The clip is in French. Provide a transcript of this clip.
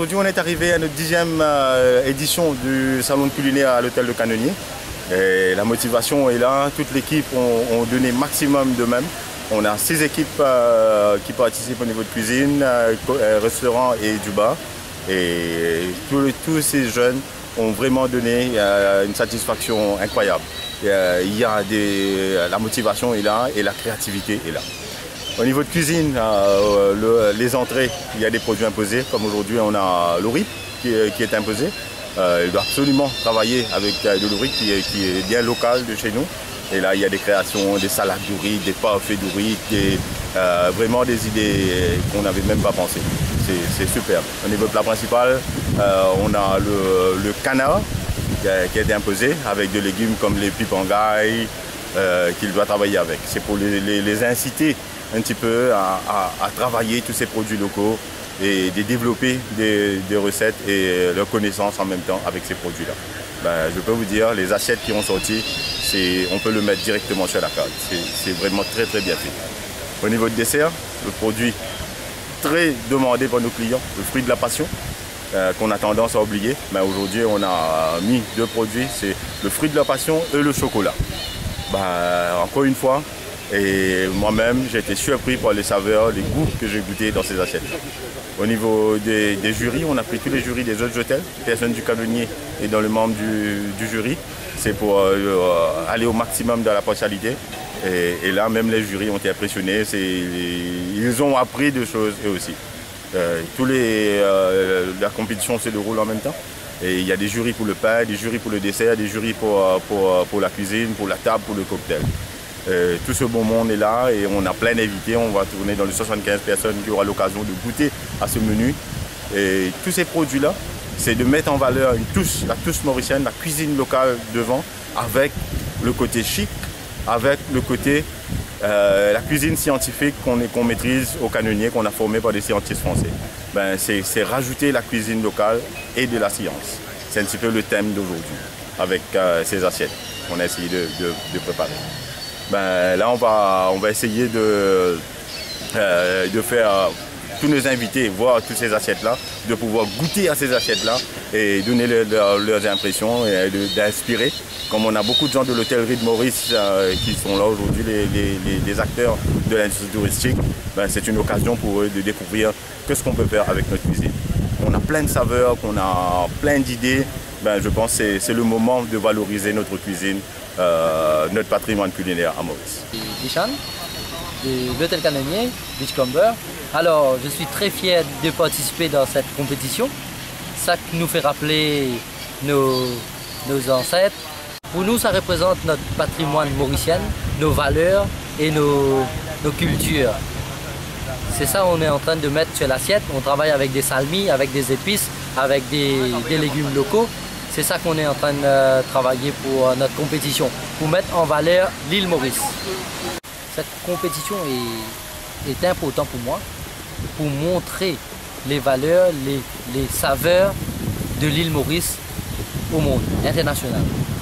aujourd'hui, on est arrivé à notre 10e édition du salon de culinaire à l'hôtel de Canonnier. Et la motivation est là, toute l'équipe ont donné maximum d'eux-mêmes. On a 6 équipes qui participent au niveau de cuisine, restaurant et du bar. Et tous ces jeunes ont vraiment donné une satisfaction incroyable. La motivation est là et la créativité est là. Au niveau de cuisine, les entrées, il y a des produits imposés. Comme aujourd'hui, on a l'ourip qui est imposé. Il doit absolument travailler avec de l'ourip qui est bien local de chez nous. Et là, il y a des créations, des salades d'ourip, des parfaits d'ourip, vraiment des idées qu'on n'avait même pas pensé. C'est super. Au niveau plat principal, on a le canard qui a été imposé avec des légumes comme les pipangailles qu'il doit travailler avec. C'est pour les inciter un petit peu à travailler tous ces produits locaux et de développer des recettes et leurs connaissances en même temps avec ces produits-là. Je peux vous dire, les assiettes qui ont sorti, on peut le mettre directement sur la carte. C'est vraiment très très bien fait. Au niveau de dessert, le produit très demandé par nos clients, le fruit de la passion, qu'on a tendance à oublier. Mais aujourd'hui, on a mis 2 produits, c'est le fruit de la passion et le chocolat. Encore une fois, et moi-même, j'ai été surpris par les saveurs, les goûts que j'ai goûtés dans ces assiettes. Au niveau des jurys, on a pris tous les jurys des autres hôtels, personne du Canonnier et dans le membre du jury. C'est pour aller au maximum dans la partialité. Et là, même les jurys ont été impressionnés. Ils ont appris des choses eux aussi. La compétition se déroule en même temps. Et il y a des jurys pour le pain, des jurys pour le dessert, des jurys pour la cuisine, pour la table, pour le cocktail. Tout ce beau monde est là et on a plein d'invités. On va tourner dans les 75 personnes qui auront l'occasion de goûter à ce menu. Et tous ces produits-là, c'est de mettre en valeur la touche mauricienne, la cuisine locale devant, avec le côté chic, avec le côté la cuisine scientifique qu'on maîtrise au Canonnier, qu'on a formé par des scientifiques français. C'est rajouter la cuisine locale et de la science. C'est un petit peu le thème d'aujourd'hui, avec ces assiettes qu'on a essayé de préparer. Là, on va essayer de faire tous nos invités voir toutes ces assiettes-là, de pouvoir goûter à ces assiettes-là et donner leurs impressions et d'inspirer. Comme on a beaucoup de gens de l'hôtellerie de Maurice qui sont là aujourd'hui, les acteurs de l'industrie touristique, c'est une occasion pour eux de découvrir ce qu'on peut faire avec notre cuisine. On a plein de saveurs, on a plein d'idées. Je pense que c'est le moment de valoriser notre cuisine, notre patrimoine culinaire à Maurice. Bishan, de l'hôtel Canonnier, Beachcomber. Alors, je suis très fier de participer dans cette compétition. Ça nous fait rappeler nos ancêtres. Pour nous, ça représente notre patrimoine mauricien, nos valeurs et nos cultures. C'est ça qu'on est en train de mettre sur l'assiette. On travaille avec des salmis, avec des épices, avec des légumes locaux. C'est ça qu'on est en train de travailler pour notre compétition, pour mettre en valeur l'île Maurice. Cette compétition est importante pour moi, pour montrer les valeurs, les saveurs de l'île Maurice au monde international.